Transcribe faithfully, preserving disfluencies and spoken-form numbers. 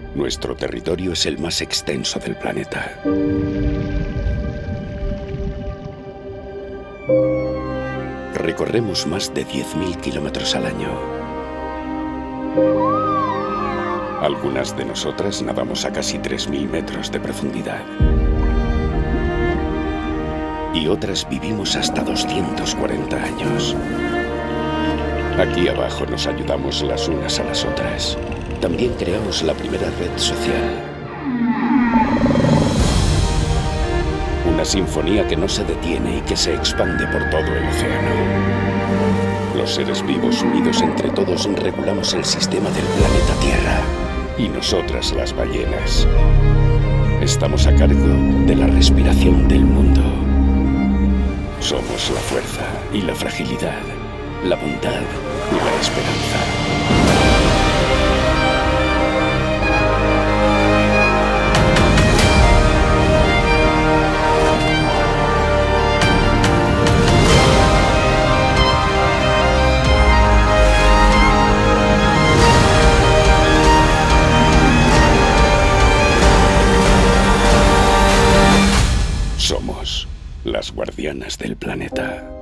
Nuestro territorio es el más extenso del planeta. Recorremos más de diez mil kilómetros al año. Algunas de nosotras nadamos a casi tres mil metros de profundidad. Y otras vivimos hasta doscientos cuarenta años. Aquí abajo nos ayudamos las unas a las otras. También creamos la primera red social. Una sinfonía que no se detiene y que se expande por todo el océano. Los seres vivos unidos entre todos regulamos el sistema del planeta Tierra. Y nosotras, las ballenas, estamos a cargo de la respiración del mundo. Somos la fuerza y la fragilidad, la bondad y la esperanza. Somos las guardianas del planeta.